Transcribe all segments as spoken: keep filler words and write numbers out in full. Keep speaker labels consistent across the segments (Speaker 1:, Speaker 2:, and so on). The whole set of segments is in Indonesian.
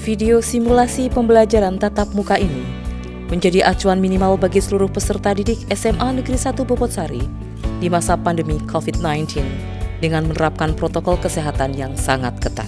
Speaker 1: Video simulasi pembelajaran tatap muka ini menjadi acuan minimal bagi seluruh peserta didik S M A Negeri satu Bobotsari di masa pandemi COVID sembilan belas dengan menerapkan protokol kesehatan yang sangat ketat.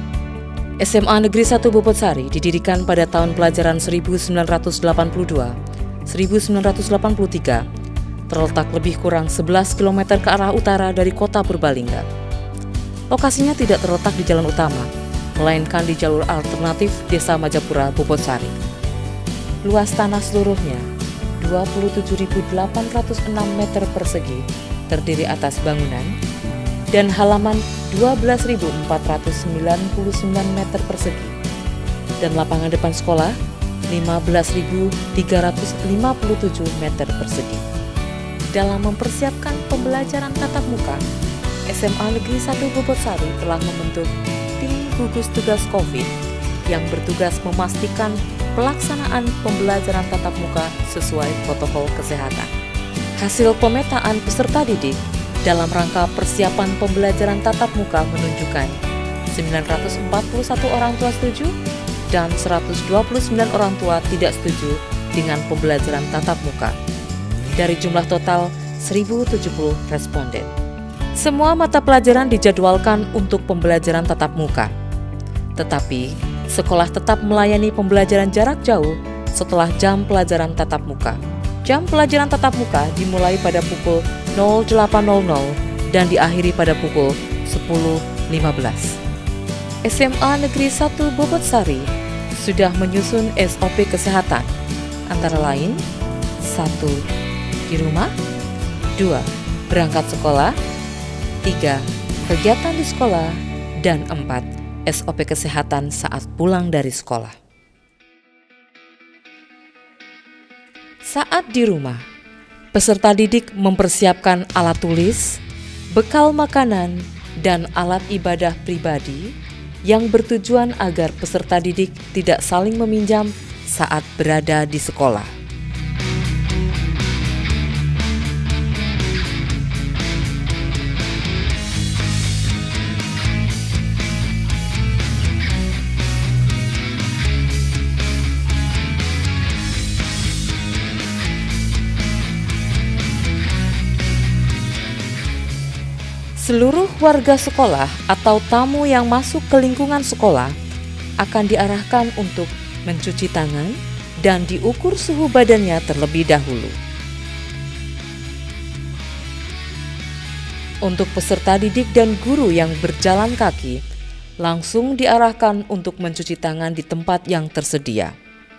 Speaker 1: S M A Negeri satu Bobotsari didirikan pada tahun pelajaran seribu sembilan ratus delapan puluh dua sampai seribu sembilan ratus delapan puluh tiga, terletak lebih kurang sebelas kilometer ke arah utara dari kota Purbalingga. Lokasinya tidak terletak di jalan utama, melainkan di jalur alternatif Desa Majapura, Bobotsari. Luas tanah seluruhnya dua puluh tujuh ribu delapan ratus enam meter persegi terdiri atas bangunan dan halaman dua belas ribu empat ratus sembilan puluh sembilan meter persegi dan lapangan depan sekolah lima belas ribu tiga ratus lima puluh tujuh meter persegi. Dalam mempersiapkan pembelajaran tatap muka, S M A Negeri satu Bobotsari telah membentuk tim gugus tugas COVID yang bertugas memastikan pelaksanaan pembelajaran tatap muka sesuai protokol kesehatan. Hasil pemetaan peserta didik dalam rangka persiapan pembelajaran tatap muka menunjukkan sembilan ratus empat puluh satu orang tua setuju dan seratus dua puluh sembilan orang tua tidak setuju dengan pembelajaran tatap muka. Dari jumlah total seribu tujuh puluh responden. Semua mata pelajaran dijadwalkan untuk pembelajaran tatap muka. Tetapi, sekolah tetap melayani pembelajaran jarak jauh setelah jam pelajaran tatap muka. Jam pelajaran tatap muka dimulai pada pukul nol delapan nol nol dan diakhiri pada pukul sepuluh lima belas. S M A Negeri satu Bobotsari sudah menyusun S O P kesehatan, antara lain satu. Di rumah, dua. Berangkat sekolah, tiga. Kegiatan di sekolah, dan empat. S O P kesehatan saat pulang dari sekolah. Saat di rumah, peserta didik mempersiapkan alat tulis, bekal makanan, dan alat ibadah pribadi yang bertujuan agar peserta didik tidak saling meminjam saat berada di sekolah. Seluruh warga sekolah atau tamu yang masuk ke lingkungan sekolah akan diarahkan untuk mencuci tangan dan diukur suhu badannya terlebih dahulu. Untuk peserta didik dan guru yang berjalan kaki, langsung diarahkan untuk mencuci tangan di tempat yang tersedia.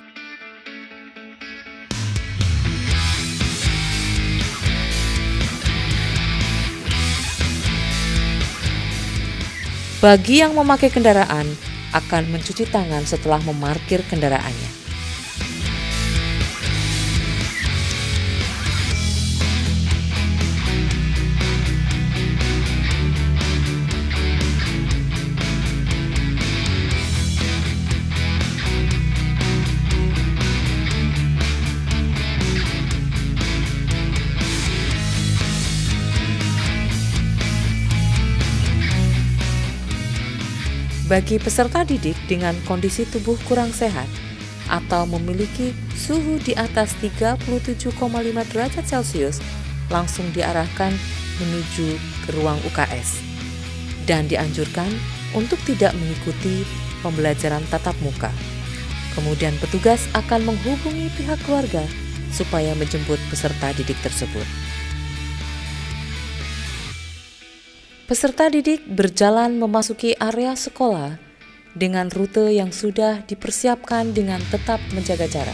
Speaker 1: Bagi yang memakai kendaraan, akan mencuci tangan setelah memarkir kendaraannya. Bagi peserta didik dengan kondisi tubuh kurang sehat atau memiliki suhu di atas tiga puluh tujuh koma lima derajat Celcius, langsung diarahkan menuju ke ruang U K S dan dianjurkan untuk tidak mengikuti pembelajaran tatap muka. Kemudian petugas akan menghubungi pihak keluarga supaya menjemput peserta didik tersebut. Peserta didik berjalan memasuki area sekolah dengan rute yang sudah dipersiapkan dengan tetap menjaga jarak.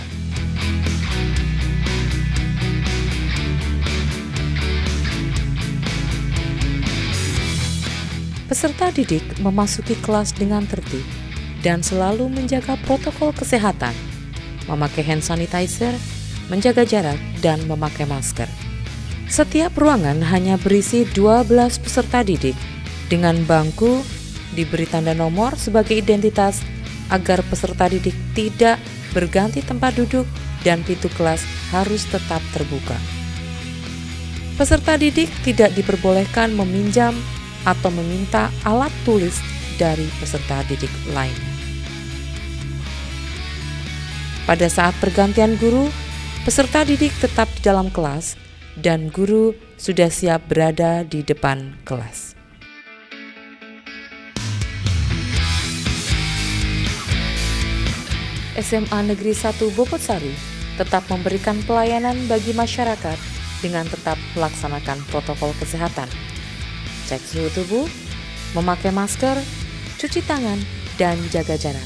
Speaker 1: Peserta didik memasuki kelas dengan tertib dan selalu menjaga protokol kesehatan, memakai hand sanitizer, menjaga jarak, dan memakai masker. Setiap ruangan hanya berisi dua belas peserta didik dengan bangku diberi tanda nomor sebagai identitas agar peserta didik tidak berganti tempat duduk dan pintu kelas harus tetap terbuka. Peserta didik tidak diperbolehkan meminjam atau meminta alat tulis dari peserta didik lainnya. Pada saat pergantian guru, peserta didik tetap di dalam kelas dan guru sudah siap berada di depan kelas. S M A Negeri satu Bobotsari tetap memberikan pelayanan bagi masyarakat dengan tetap melaksanakan protokol kesehatan. Cek suhu tubuh, memakai masker, cuci tangan, dan jaga jarak.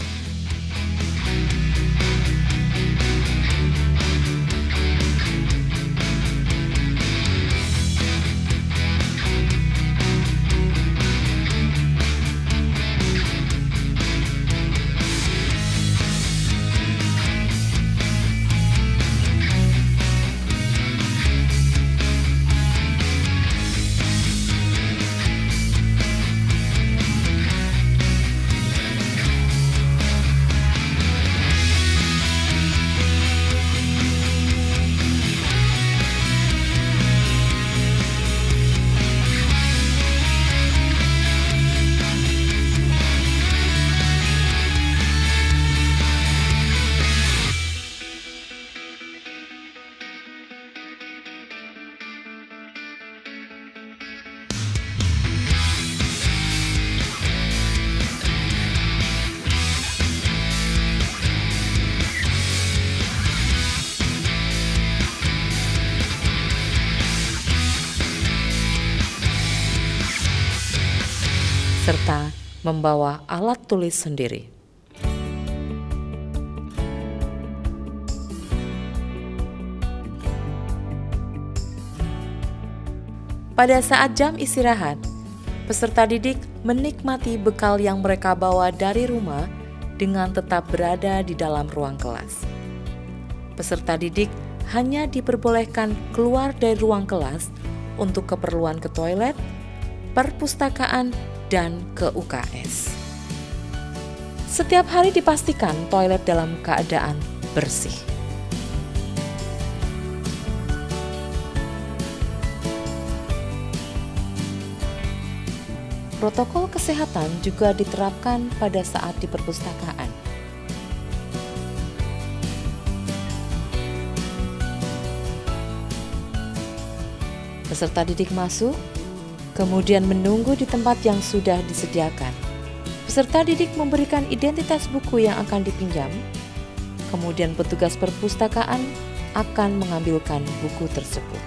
Speaker 1: Serta membawa alat tulis sendiri. Pada saat jam istirahat, peserta didik menikmati bekal yang mereka bawa dari rumah dengan tetap berada di dalam ruang kelas. Peserta didik hanya diperbolehkan keluar dari ruang kelas untuk keperluan ke toilet, perpustakaan, dan ke U K S. Setiap hari dipastikan toilet dalam keadaan bersih. Protokol kesehatan juga diterapkan pada saat di perpustakaan. Peserta didik masuk, kemudian menunggu di tempat yang sudah disediakan. Peserta didik memberikan identitas buku yang akan dipinjam, kemudian petugas perpustakaan akan mengambilkan buku tersebut.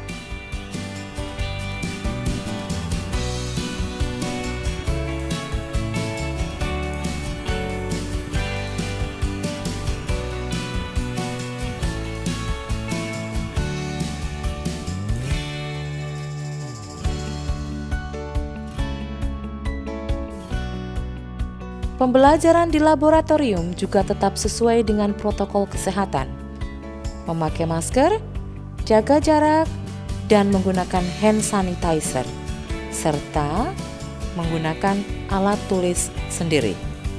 Speaker 1: Pembelajaran di laboratorium juga tetap sesuai dengan protokol kesehatan. Memakai masker, jaga jarak, dan menggunakan hand sanitizer, serta menggunakan alat tulis sendiri.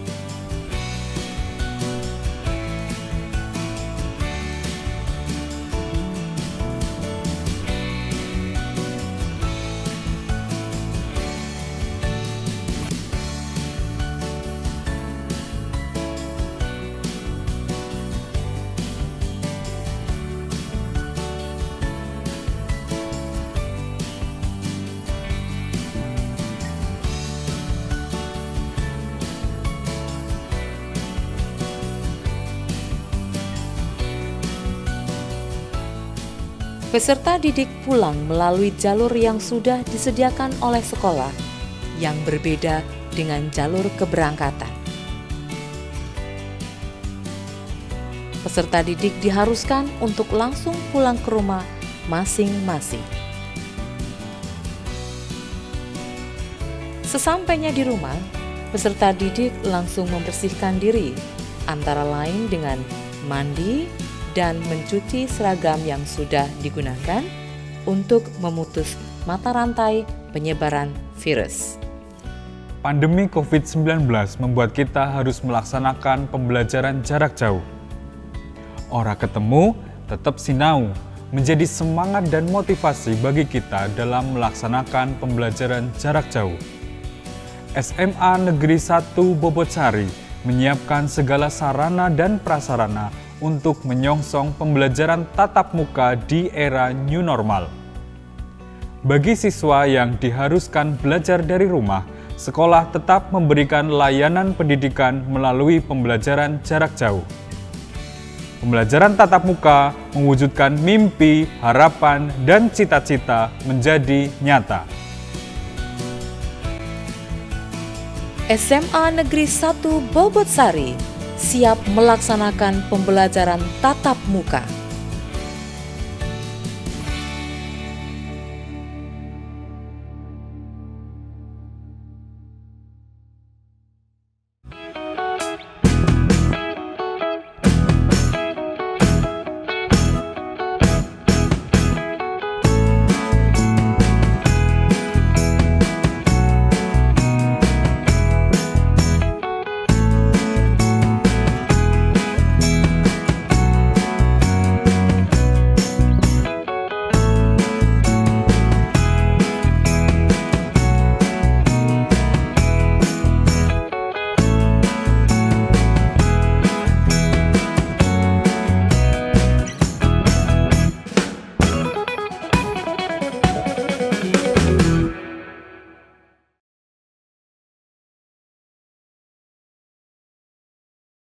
Speaker 1: Peserta didik pulang melalui jalur yang sudah disediakan oleh sekolah yang berbeda dengan jalur keberangkatan. Peserta didik diharuskan untuk langsung pulang ke rumah masing-masing. Sesampainya di rumah, peserta didik langsung membersihkan diri, antara lain dengan mandi dan mencuci seragam yang sudah digunakan untuk memutus mata rantai penyebaran virus.
Speaker 2: Pandemi covid sembilan belas membuat kita harus melaksanakan pembelajaran jarak jauh. Ora ketemu, tetap sinau, menjadi semangat dan motivasi bagi kita dalam melaksanakan pembelajaran jarak jauh. S M A Negeri satu Bobotsari menyiapkan segala sarana dan prasarana untuk menyongsong pembelajaran tatap muka di era new normal. Bagi siswa yang diharuskan belajar dari rumah, sekolah tetap memberikan layanan pendidikan melalui pembelajaran jarak jauh. Pembelajaran tatap muka mewujudkan mimpi, harapan, dan cita-cita menjadi nyata.
Speaker 1: S M A Negeri satu Bobotsari siap melaksanakan pembelajaran tatap muka.